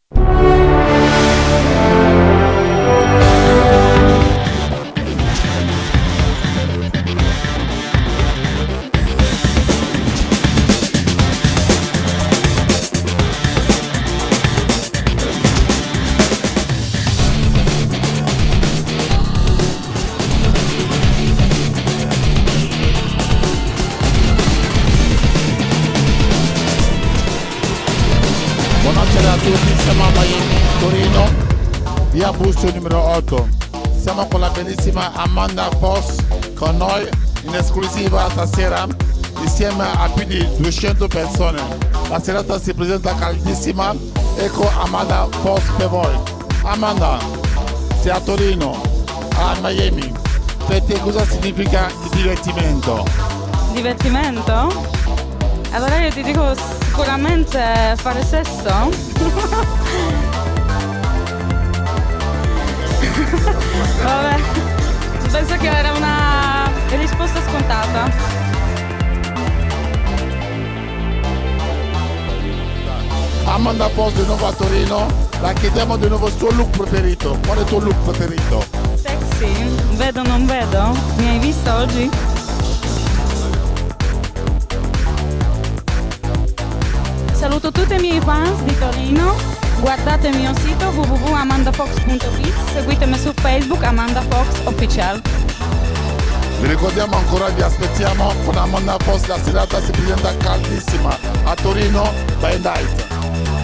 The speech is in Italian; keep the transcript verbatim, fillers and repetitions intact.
Buonasera a tutti, siamo a Miami, Torino, via Busto numero otto. Siamo con la bellissima Amanda Fox con noi in esclusiva stasera insieme a più di duecento persone. La serata si presenta caldissima, ecco Amanda Fox per voi. Amanda, sei a Torino, a Miami, per te cosa significa il divertimento? Divertimento? Allora io ti dico sicuramente fare sesso. Vabbè, penso che era una risposta scontata. Amanda Fox di nuovo a Torino, la chiediamo di nuovo il suo look preferito. Qual è il tuo look preferito? Sexy? Vedo non vedo? Mi hai visto oggi? Saluto tutti i miei fans di Torino, guardate il mio sito w w w punto amanda fox punto biz, seguitemi su Facebook Amanda Fox Official. Vi ricordiamo ancora, vi aspettiamo con Amanda Fox, la serata si presenta caldissima a Torino by night.